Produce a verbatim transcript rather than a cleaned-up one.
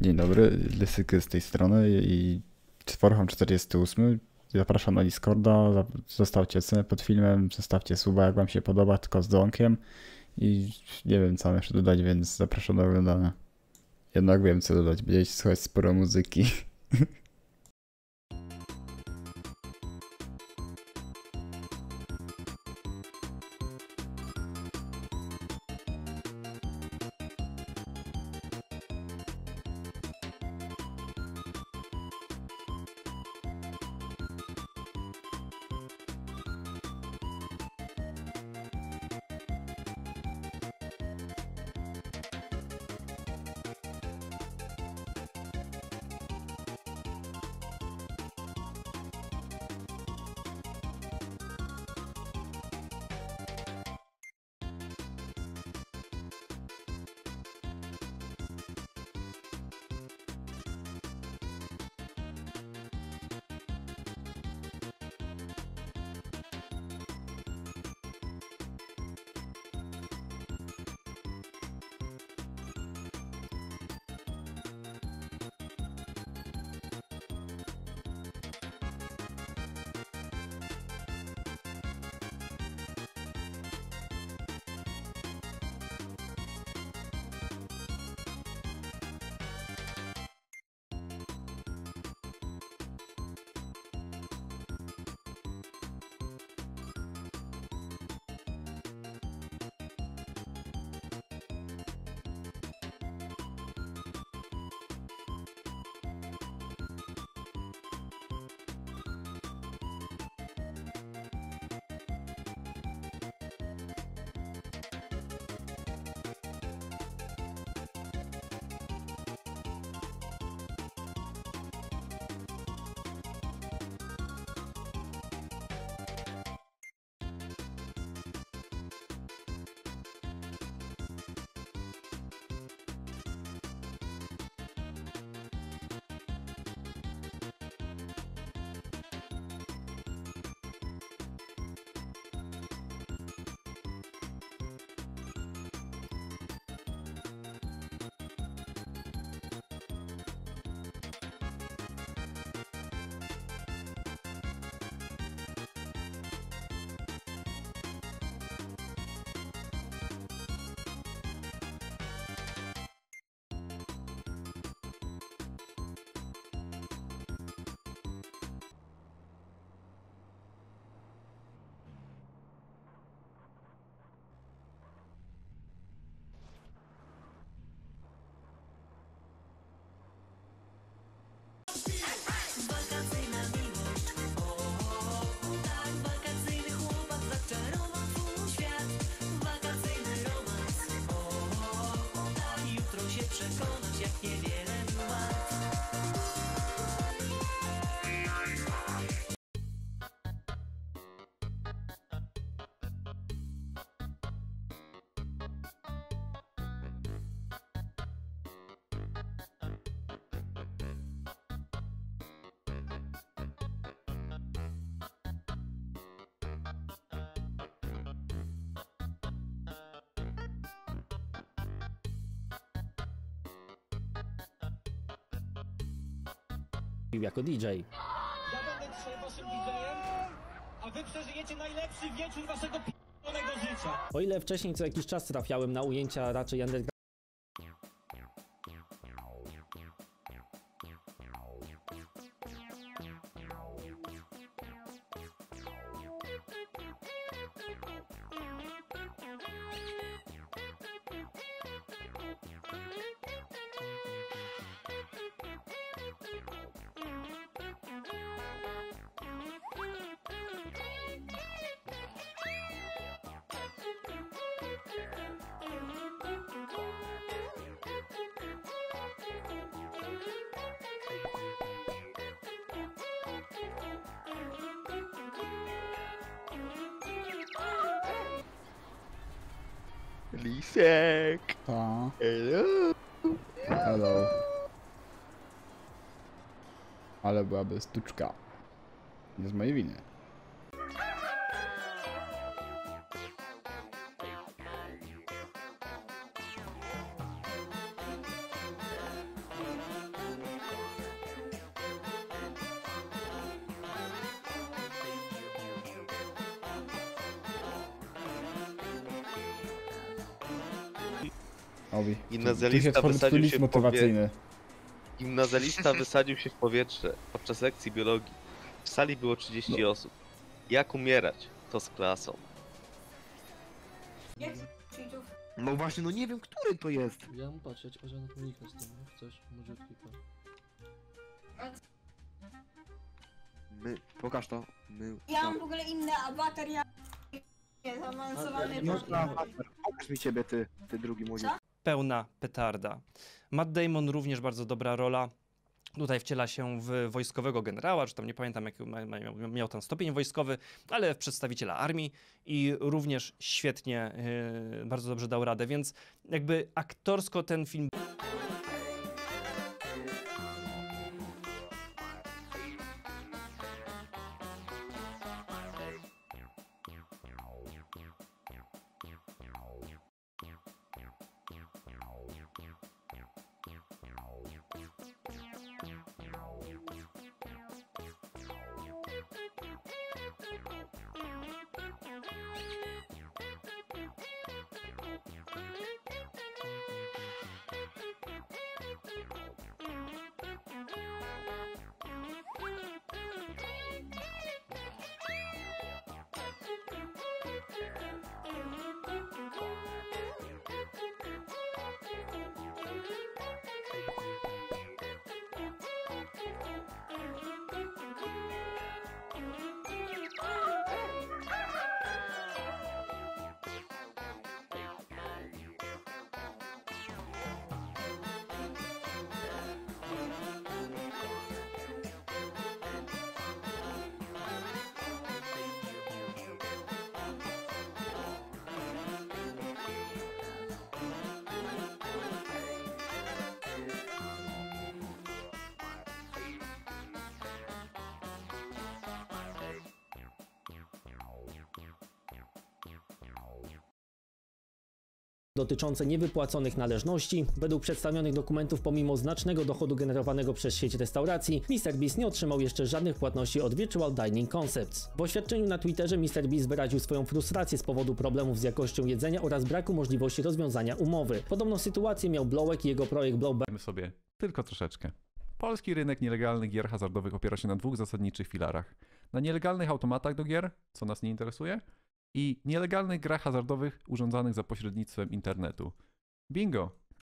Dzień dobry, Lysyky z tej strony i Warham czterdziesty osiem. Zapraszam na Discorda, zostawcie ocenę pod filmem, zostawcie suba jak wam się podoba, tylko z dzwonkiem i nie wiem co mam jeszcze dodać, więc zapraszam do oglądania. Jednak wiem co dodać, będziecie słuchać sporo muzyki. Wakacyjna miłość, o, tak, wakacyjny chłopak zaczarował twój świat. Wakacyjny romans, o, tak, jutro się przekonasz jak niewiele lat. Jako D J. Ja będę dzisiaj waszym didżejem, a wy przeżyjecie najlepszy wieczór waszego p***onego życia. O ile wcześniej co jakiś czas trafiałem na ujęcia raczej underground. Lisek! Ta. Hello! Hello. Ale byłaby sztuczka. Nie z mojej winy. Obi. Gimnazjalista Tu się tworzy wysadził list się w powie... motywacyjny. Gimnazjalista wysadził się w powietrze podczas lekcji biologii. W sali było trzydzieści osób. Jak umierać? To z klasą. No właśnie, no nie wiem, który to jest. Ja mam patrzeć, a żaden uniknę z tym, no chcesz, może klika. My, pokaż to. My, Ja mam w ogóle inny awatar, ja zaawansowany. no, pokaż mi ciebie, ty, ty drugi młodzi. Co? Pełna petarda. Matt Damon również bardzo dobra rola. Tutaj wciela się w wojskowego generała, czy tam nie pamiętam, jaki miał, miał tam stopień wojskowy, ale w przedstawiciela armii i również świetnie, yy, bardzo dobrze dał radę, więc jakby aktorsko ten film... dotyczące niewypłaconych należności. Według przedstawionych dokumentów, pomimo znacznego dochodu generowanego przez sieć restauracji, mister Beast nie otrzymał jeszcze żadnych płatności od Virtual Dining Concepts. W oświadczeniu na Twitterze mister Beast wyraził swoją frustrację z powodu problemów z jakością jedzenia oraz braku możliwości rozwiązania umowy. Podobną sytuację miał Blowek i jego projekt Blowback. sobie tylko troszeczkę. Polski rynek nielegalnych gier hazardowych opiera się na dwóch zasadniczych filarach. Na nielegalnych automatach do gier, co nas nie interesuje, i nielegalnych grach hazardowych urządzanych za pośrednictwem internetu. Bingo!